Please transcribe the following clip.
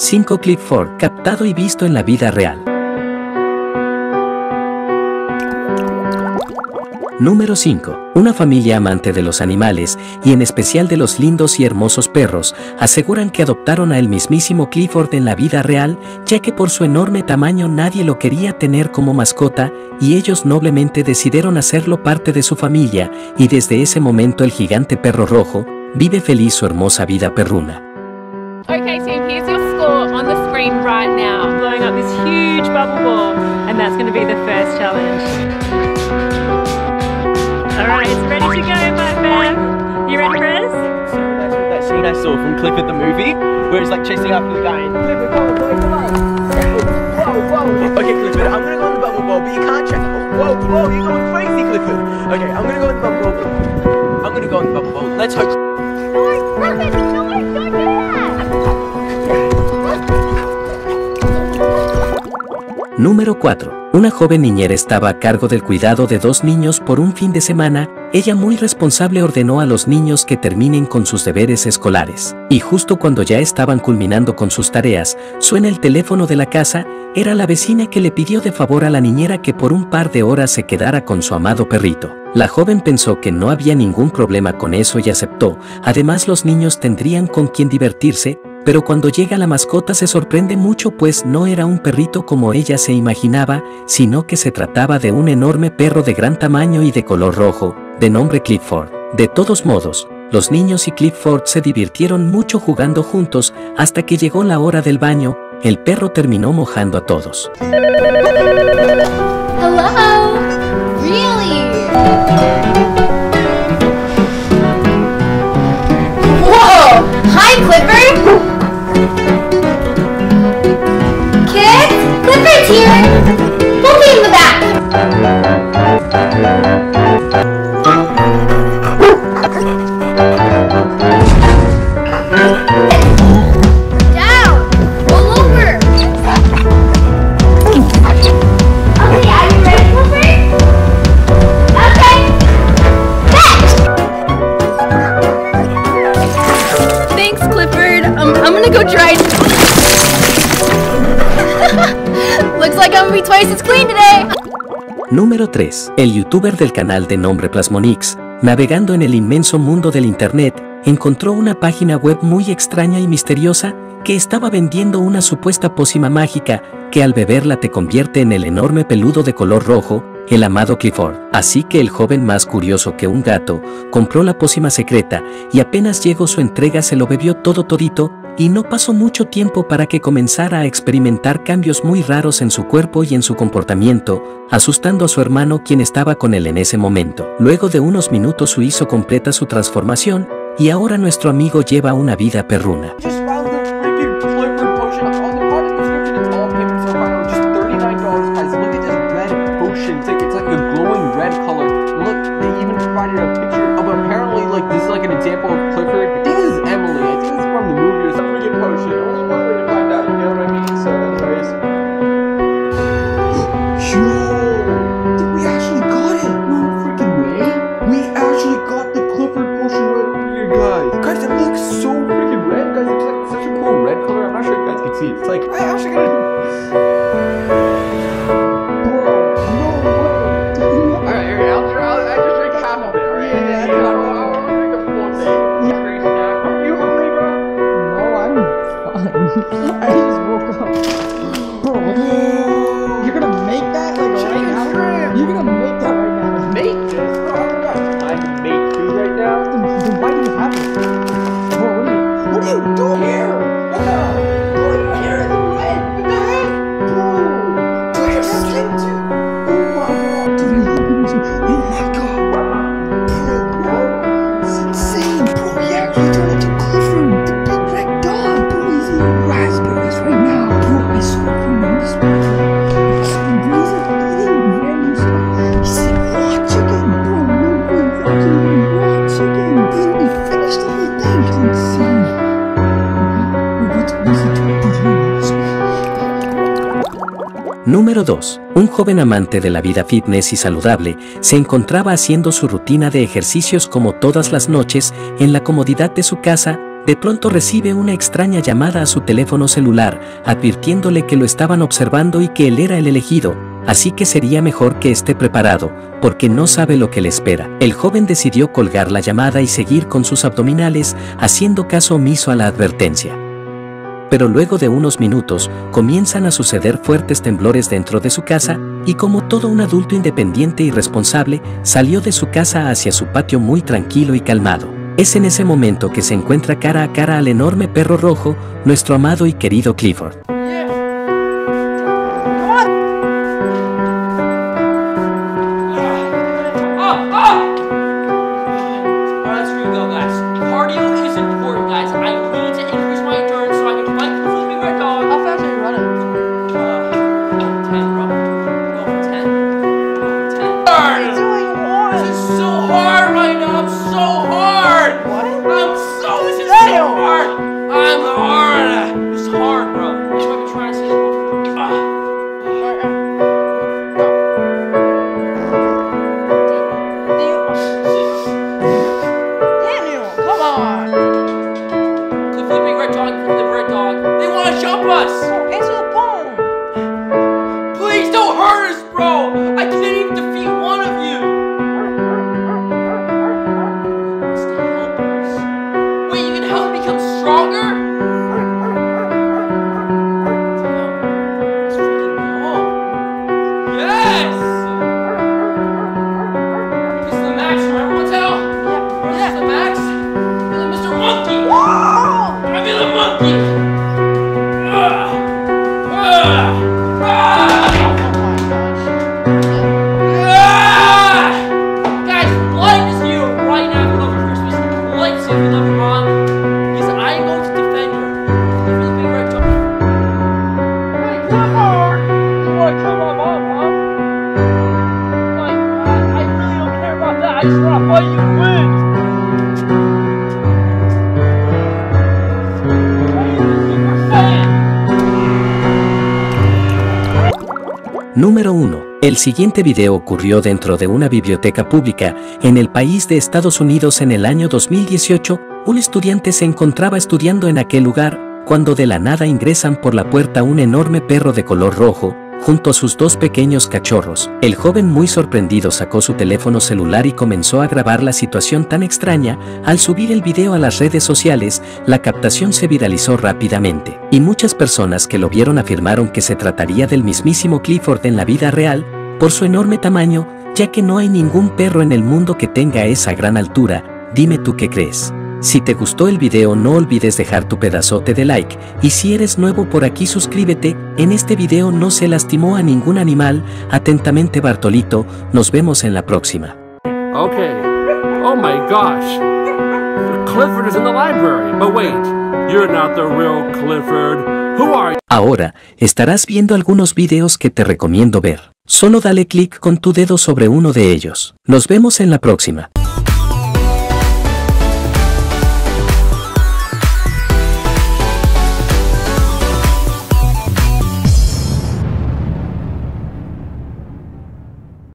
5 Clifford, captado y visto en la vida real. Número 5. Una familia amante de los animales, y en especial de los lindos y hermosos perros, aseguran que adoptaron a el mismísimo Clifford en la vida real, ya que por su enorme tamaño nadie lo quería tener como mascota, y ellos noblemente decidieron hacerlo parte de su familia, y desde ese momento el gigante perro rojo vive feliz su hermosa vida perruna. Okay team, here's your score on the screen right now. I'm blowing up this huge bubble ball, and that's going to be the first challenge. Alright, it's ready to go, my man. You ready, Rez? That scene I saw from Clifford the movie, where he's like chasing after the guy and Clifford, whoa. Okay, Clifford, I'm gonna go on the bubble ball, but you can't check. Whoa, you're going crazy, Clifford. Okay, I'm gonna go on the bubble ball. I'm gonna go on the bubble ball. Let's hope. No, Clifford, no, don't do that. Número 4. Una joven niñera estaba a cargo del cuidado de 2 niños por un fin de semana. Ella, muy responsable, ordenó a los niños que terminen con sus deberes escolares. Y justo cuando ya estaban culminando con sus tareas, suena el teléfono de la casa. Era la vecina que le pidió de favor a la niñera que por un par de horas se quedara con su amado perrito. La joven pensó que no había ningún problema con eso y aceptó. Además, los niños tendrían con quien divertirse. Pero cuando llega la mascota se sorprende mucho, pues no era un perrito como ella se imaginaba, sino que se trataba de un enorme perro de gran tamaño y de color rojo, de nombre Clifford. De todos modos, los niños y Clifford se divirtieron mucho jugando juntos hasta que llegó la hora del baño. El perro terminó mojando a todos. Hello? Really? Whoa! Hi, Clifford! Kids, Clifford's here! We'll be in the back! Down! Roll over! Okay, are you ready, Clifford? Okay! Fetch! Thanks, Clifford. I'm gonna go dry. Looks like I'm gonna be twice as clean today. Número 3. El youtuber del canal de nombre Plasmonix, navegando en el inmenso mundo del internet, encontró una página web muy extraña y misteriosa que estaba vendiendo una supuesta pócima mágica que al beberla te convierte en el enorme peludo de color rojo, el amado Clifford. Así que el joven, más curioso que un gato, compró la pócima secreta y apenas llegó su entrega se lo bebió todo todito, y no pasó mucho tiempo para que comenzara a experimentar cambios muy raros en su cuerpo y en su comportamiento, asustando a su hermano, quien estaba con él en ese momento. Luego de unos minutos hizo completa su transformación, y ahora nuestro amigo lleva una vida perruna. Just found the freaking Clifford potion on the part of the description. It's all paper so far. Just $39, guys. Look at this red potion. It's like a glowing red color. Look, they even provided a picture of apparently like this is like an example of Clifford. I think this is Emily. I think this is from the movie. It's a freaking potion. Only one way to find out. You know what I mean? So, anyways. Yo, we actually got it. No freaking way. We actually got the Clifford potion right over here, guys. Guys, it looks so freaking red, guys. It's like such a cool red color. I'm not sure if you guys can see it. It's like I actually got it. I just woke up. Bro, you're gonna make that like right now? You're gonna make that right now. Make this? Bro, I don't got time to make food right now. Then why do you have it? Bro, what are you doing here? Bro, your hair is red. What the heck? Bro, dude, your skin too. Oh my god. Dude, oh my god. Bro, it's insane. Bro, he actually turned into Clifford, the big red dog. Bro, he's eating raspberries right now. Bro, I saw him on this one. He's eating random stuff. He's eating raw chicken. Bro, no way. He's actually eating raw chicken. He literally finished the whole thing. It's insane. What's he doing? Número 2. Un joven amante de la vida fitness y saludable se encontraba haciendo su rutina de ejercicios como todas las noches en la comodidad de su casa, de pronto recibe una extraña llamada a su teléfono celular, advirtiéndole que lo estaban observando y que él era el elegido, así que sería mejor que esté preparado, porque no sabe lo que le espera. El joven decidió colgar la llamada y seguir con sus abdominales, haciendo caso omiso a la advertencia. Pero luego de unos minutos, comienzan a suceder fuertes temblores dentro de su casa, y como todo un adulto independiente y responsable, salió de su casa hacia su patio muy tranquilo y calmado. Es en ese momento que se encuentra cara a cara al enorme perro rojo, nuestro amado y querido Clifford. Número 1. El siguiente video ocurrió dentro de una biblioteca pública en el país de Estados Unidos en el año 2018. Un estudiante se encontraba estudiando en aquel lugar cuando de la nada ingresan por la puerta un enorme perro de color rojo, junto a sus dos pequeños cachorros. El joven, muy sorprendido, sacó su teléfono celular y comenzó a grabar la situación tan extraña. Al subir el video a las redes sociales, la captación se viralizó rápidamente, y muchas personas que lo vieron afirmaron que se trataría del mismísimo Clifford en la vida real, por su enorme tamaño, ya que no hay ningún perro en el mundo que tenga esa gran altura. Dime tú qué crees. Si te gustó el video, no olvides dejar tu pedazote de like, y si eres nuevo por aquí, suscríbete. En este video no se lastimó a ningún animal. Atentamente, Bartolito. Nos vemos en la próxima. Okay. Oh my gosh. Clifford is in the library. But wait, you're not the real Clifford. Who are you? Ahora, estarás viendo algunos videos que te recomiendo ver. Solo dale clic con tu dedo sobre uno de ellos. Nos vemos en la próxima.